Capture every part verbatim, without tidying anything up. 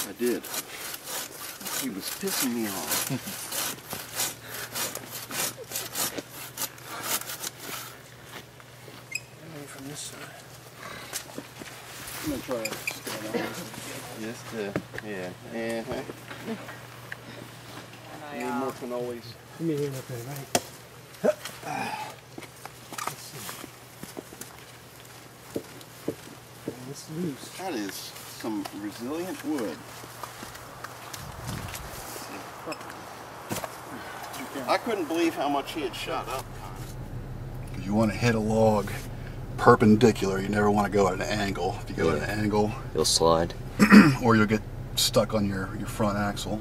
I did. He was pissing me off. From this side. I'm gonna try to stand on this. Just to, yeah. Uh-huh. Need more cannolis. Give me a hand up there, right? Let's see. And it's loose. That is some resilient wood. I couldn't believe how much he had shot up. You want to hit a log perpendicular. You never want to go at an angle. If you go yeah. at an angle, you'll slide. Or you'll get stuck on your, your front axle.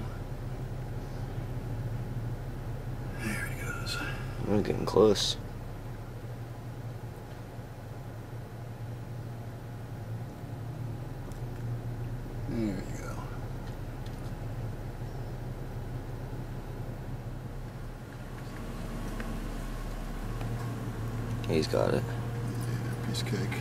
There he goes. We're getting close. There you go. He's got it. Yeah, piece of cake.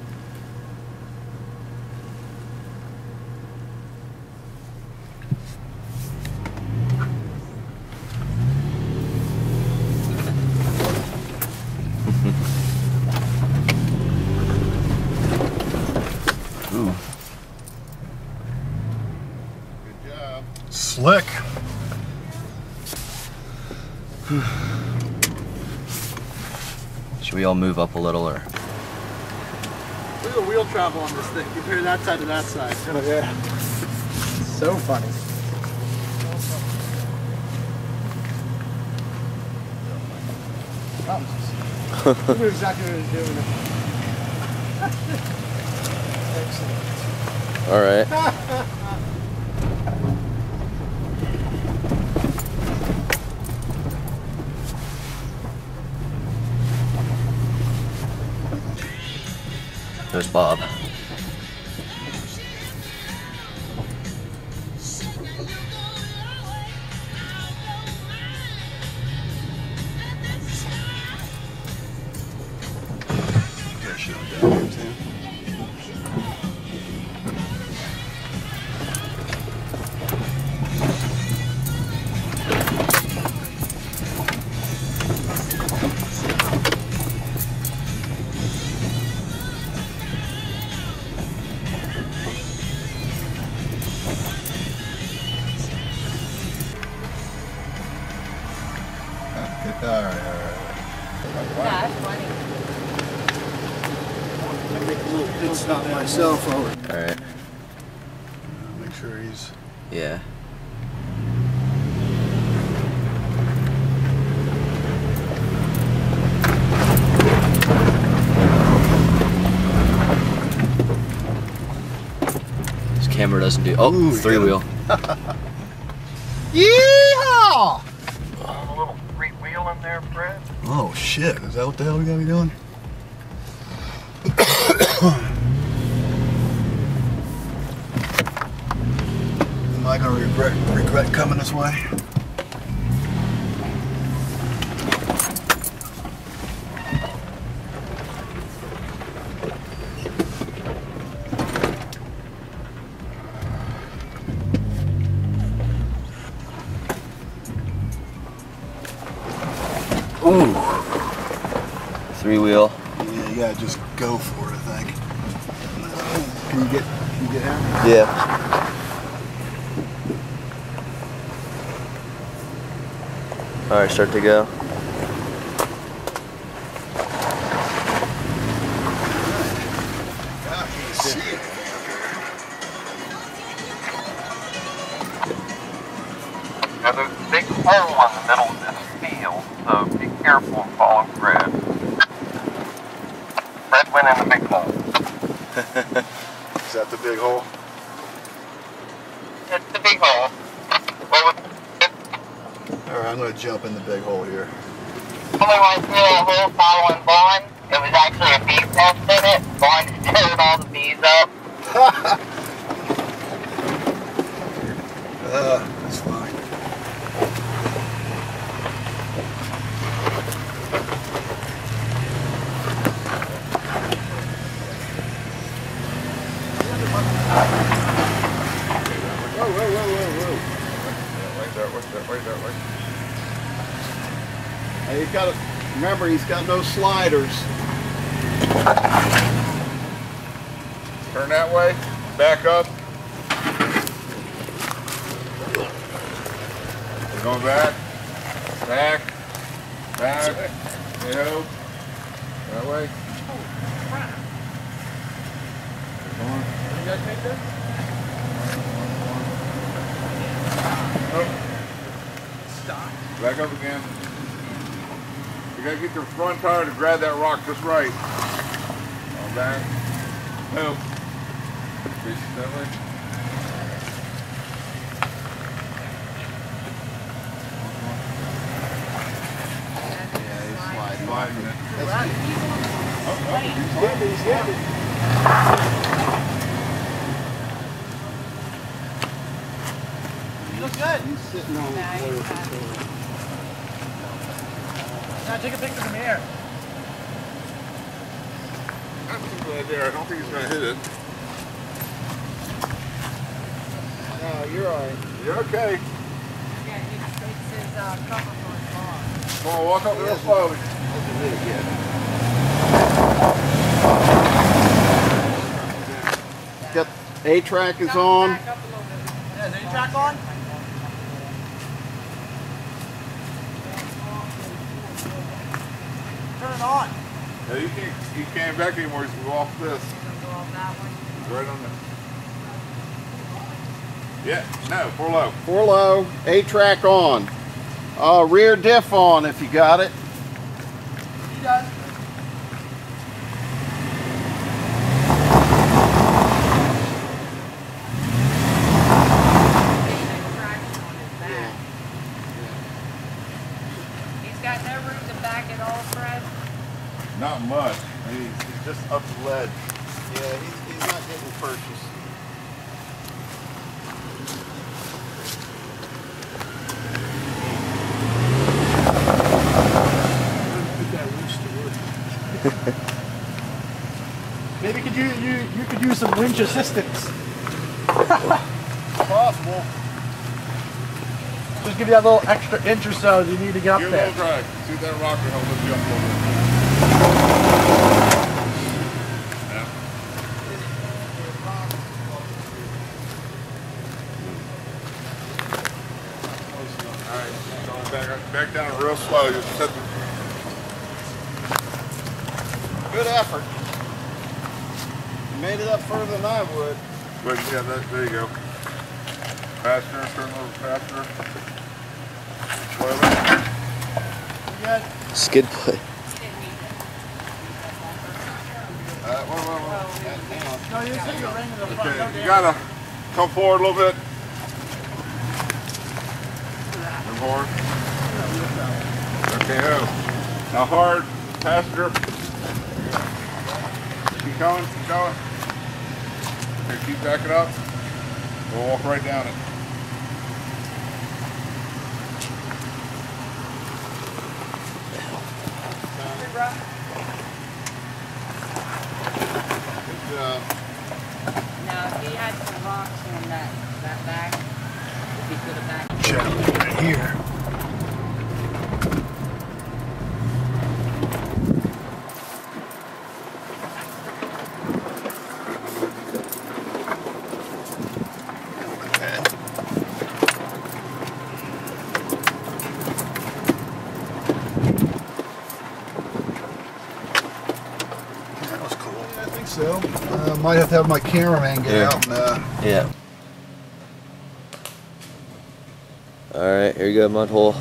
Ooh. Good job. Slick. Should we all move up a little, or? Look at the wheel travel on this thing. Compare that side to that side. Oh yeah. So funny. Oh. We knew exactly what he was doing. Excellent. All right. There's Bob. All right, all right. That's funny. I make a little pit stop myself over. All right. Make sure he's. Yeah. This camera doesn't do. Oh, Ooh, three wheel. Yeehaw! A little three wheel in there, Fred. Oh shit! Is that what the hell we gotta be doing? Am I gonna regret regret coming this way? Ooh. Three wheel. Yeah, you gotta just go for it, I think. Can you get can you get out? Yeah. All right, start to go. God, you can see it. Now there's a big hole in the middle of this field, so be careful and follow Fred. Fred went in the big hole. Is that the big hole? It's the big hole. Well, All right, I'm gonna jump in the big hole here. Only went through a hole following Vaughn. It was actually a bee nest in it. Vaughn stirred all the bees up. uh, that's fine. whoa, whoa, whoa, whoa. Yeah, wait there, wait there, wait there, wait. Hey, he's got to remember, he's got no sliders. Turn that way, back up. We're going back, back, back. Hey-ho. That way. You guys make that? Stop. Back up again. You gotta get your front tire to grab that rock just right. On back. Move. Face it that way. Yeah, he's sliding. Sliding it. He's heavy, he's heavy. You look good. He's sitting on the floor. Now take a picture from here. Not too bad there. I don't think he's gonna hit it. No, you're all right. You're okay. Yeah, he takes his uh, cover for his car. Come on, walk up real slowly. Doesn't hit it yet. Got A-track is on. Back up a little bit. Yeah, is the track on? Turn it on. Yeah, you can't, you can't back anymore. You can go off this. Go off that one. Right on there. Yeah, no, four low. Four low, A-track on. Uh, rear diff on if you got it. He does. Traction on his back. He's got no room to back at all, Fred. Not much. He's, he's just up the ledge. Yeah, he's, he's not getting purchased. Maybe could you, you you could use some winch assistance. Possible. Just give you that little extra inch or so you need to get up Give a there. little drag. See if that rocker will lift you up a little bit. Yeah. All right, going back, back down real slow. Just set the, Good effort. You made it up further than I would. but yeah, that, there you go. Faster, turn a little faster. Slowly. Good. Skid plate. Uh, whoa, whoa, whoa. Hang on. No, you just hit your ring in the front. Okay, you gotta come forward a little bit. Come forward. Okay, oh. Now hard, passenger. Keep going, keep going. Okay, keep backing up. We'll walk right down it. Good job. Now, if he had some rocks on that, that back, if he could have backed. Check right here. That was cool. Yeah, I think so. Uh, might have to have my cameraman get Yeah. out and uh, Yeah. Alright, here you go, mud hole.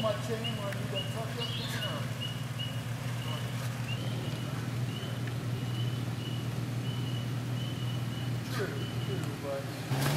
my chain when I need that truck up there? True, true, but...